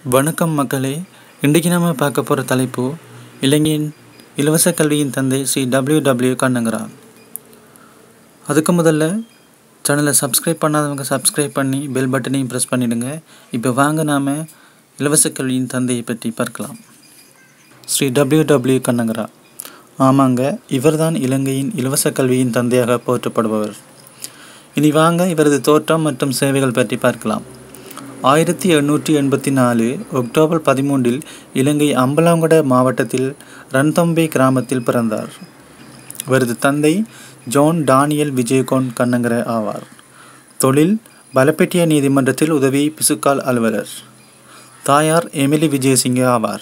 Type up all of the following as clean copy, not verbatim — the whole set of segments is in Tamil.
வணக்கம் மக்களே. இன்றைக்கு நம்ம பார்க்க போகிற தலைப்பு இலங்கையின் இலவச கல்வியின் தந்தை c.w.w. kannangara. அதுக்கு முதல்ல சேனலை சப்ஸ்கிரைப் பண்ணாதவங்க சப்ஸ்கிரைப் பண்ணி பெல் பட்டனையும் ப்ரெஸ் பண்ணிவிடுங்க. இப்போ வாங்க நாம் இலவச கல்வியின் தந்தையை பற்றி பார்க்கலாம். ஸ்ரீ w.w. kannangara. ஆமாங்க, இவர்தான் இலங்கையின் இலவச கல்வியின் தந்தையாக போற்றப்படுபவர். இனி வாங்க இவரது தோற்றம் மற்றும் சேவைகள் பற்றி பார்க்கலாம். 1884 அக்டோபர் 13 இலங்கை அம்பலாங்கொட மாவட்டத்தில் ரன்தம்பே கிராமத்தில் பிறந்தார். இவரது தந்தை ஜான் டானியல் விஜயகோன் கண்ணங்கர ஆவார். தொழில் பலப்பெட்டிய நீதிமன்றத்தில் உதவி பிசுக்கால் அலுவலர். தாயார் எமிலி விஜயசிங்க ஆவார்.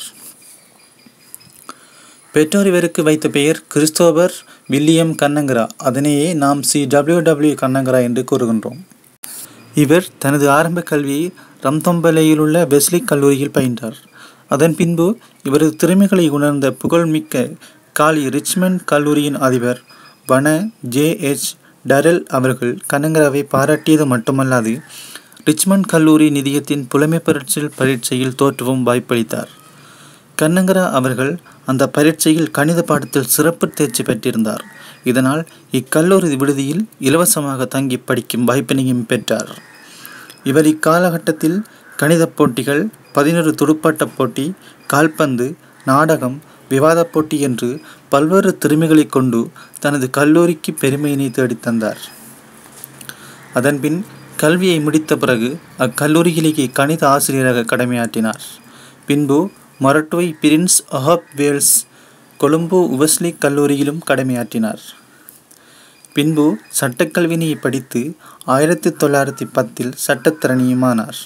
பெற்றோர் இவருக்கு வைத்த பெயர் கிறிஸ்தோபர் வில்லியம் கண்ணங்கரா. அதனையே நாம் c.w.w. kannangara என்று கூறுகின்றோம். இவர் தனது ஆரம்ப கல்வியை ரம்தம்பலையில் உள்ள வெஸ்லி கல்லூரியில் பயின்றார். அதன் பின்பு இவரது திறமைகளை உணர்ந்த புகழ்மிக்க காலி ரிச்மண்ட் கல்லூரியின் அதிபர் வன J.H. டரெல் அவர்கள் கண்ணங்கராவை பாராட்டியது மட்டுமல்லாது ரிச்மண்ட் கல்லூரி நிதியத்தின் புலமை பரீட்சையில் தோற்றவும் வாய்ப்பளித்தார். கண்ணங்கரா அவர்கள் அந்த பரீட்சையில் கணித பாடத்தில் சிறப்பு தேர்ச்சி பெற்றிருந்தார். இதனால் இக்கல்லூரி விடுதியில் இலவசமாக தங்கி படிக்கும் வாய்ப்பினையும் பெற்றார். இவர் இக்காலகட்டத்தில் கணித போட்டிகள், 11 துடுப்பாட்ட போட்டி, கால்பந்து, நாடகம், விவாத போட்டி என்று பல்வேறு திறமைகளை கொண்டு தனது கல்லூரிக்கு பெருமையினை தேடித்தந்தார். அதன்பின் கல்வியை முடித்த பிறகு அக்கல்லூரியிலேயே கணித ஆசிரியராக கடமையாற்றினார். பின்பு மொரட்டுவை Prince of Wales Colombo Wesley கல்லூரியிலும் கடமையாற்றினார். பின்பு சட்டக்கல்வியினை படித்து 1910 சட்டத்தரணியுமானார்.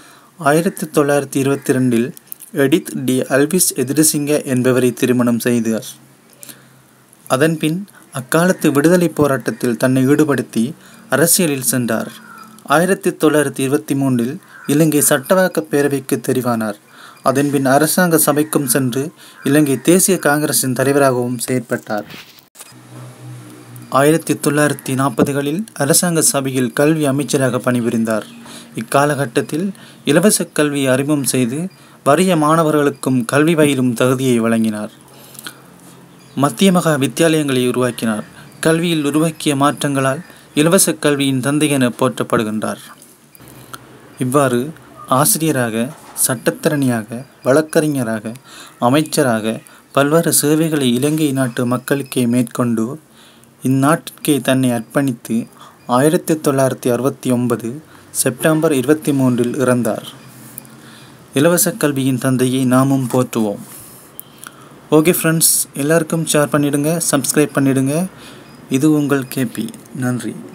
1922 எடித் டி அல்விஸ் எதிரிசிங்க என்பவரை திருமணம் செய்தார். அதன்பின் அக்காலத்து விடுதலை போராட்டத்தில் தன்னை ஈடுபடுத்தி அரசியலில் சென்றார். 1923 இலங்கை சட்டவாக்க பேரவைக்கு தெரிவானார். அதன்பின் அரசாங்க சபைக்கும் சென்று இலங்கை தேசிய காங்கிரசின் தலைவராகவும் செயற்பட்டார். 1940களில் அரசாங்க சபையில் கல்வி அமைச்சராக பணிபுரிந்தார். இக்காலகட்டத்தில் இலவச கல்வியை அறிமுகம் செய்து வறிய மாணவர்களுக்கும் கல்வி பயிலும் தகுதியை வழங்கினார். மத்திய மகா வித்தியாலயங்களை உருவாக்கினார். கல்வியில் உருவாக்கிய மாற்றங்களால் இலவச கல்வியின் தந்தை என போற்றப்படுகின்றார். இவ்வாறு ஆசிரியராக, சட்டத்தரணியாக, வழக்கறிஞராக, அமைச்சராக பல்வேறு சேவைகளை இலங்கை நாட்டு மக்களுக்கே மேற்கொண்டு இந்நாட்டிற்கே தன்னை அர்ப்பணித்து 1969 செப்டம்பர் 23 இறந்தார். இலவச கல்வியின் தந்தையை நாமும் போற்றுவோம். ஓகே ஃப்ரெண்ட்ஸ், எல்லாருக்கும் ஷேர் பண்ணிவிடுங்க, சப்ஸ்கிரைப் பண்ணிவிடுங்க. இது உங்கள் KP. நன்றி.